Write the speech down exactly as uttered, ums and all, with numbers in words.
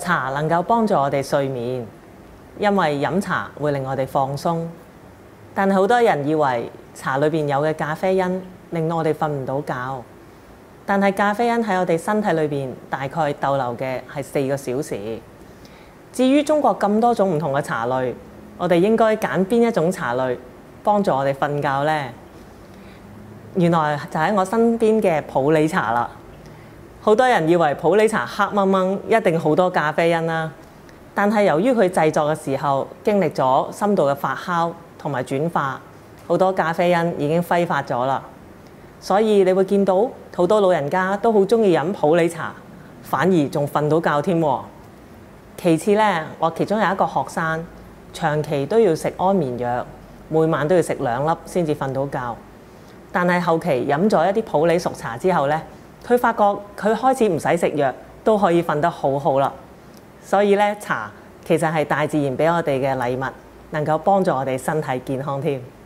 茶能夠幫助我哋睡眠，因為飲茶會令我哋放鬆。但係好多人以為茶裏邊有嘅咖啡因令到我哋瞓唔到覺，但係咖啡因喺我哋身體裏邊大概逗留嘅係四個小時。至於中國咁多種唔同嘅茶類，我哋應該揀邊一種茶類幫助我哋瞓覺呢？原來就喺我身邊嘅普洱茶啦。好多人以為普洱茶黑掹掹，一定好多咖啡因啦。但係由於佢製作嘅時候經歷咗深度嘅發酵同埋轉化，好多咖啡因已經揮發咗啦。所以你會見到好多老人家都好中意飲普洱茶，反而仲瞓到覺添。其次呢，我其中有一個學生長期都要食安眠藥，每晚都要食兩粒先至瞓到覺。但係後期飲咗一啲普洱熟茶之後呢，佢發覺佢開始唔使食藥都可以瞓得好好啦。所以咧，茶其實係大自然俾我哋嘅禮物，能夠幫助我哋身體健康添。